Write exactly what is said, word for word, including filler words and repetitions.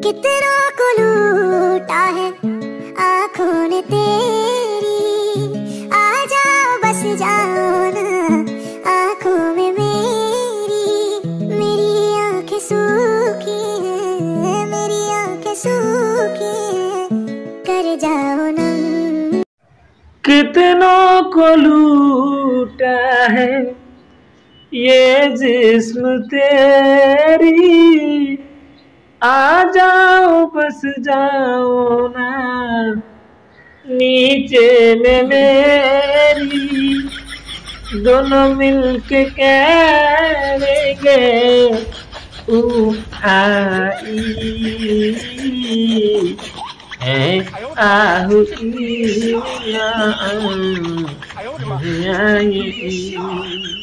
कितनों को लूटा है आँखों ने तेरी, आ जाओ बस जाओ ना आँखों में मेरी। मेरी आँखें सूखी हैं, मेरी आँखें सूखी हैं, कर जाओ नम। कितनों को लूटा है ये जिस्म तेरी, आ जाओ बस जाओ ना नीचे में मेरी। दोनों मिलके करेंगे ऊ आई है आहुति ना आई।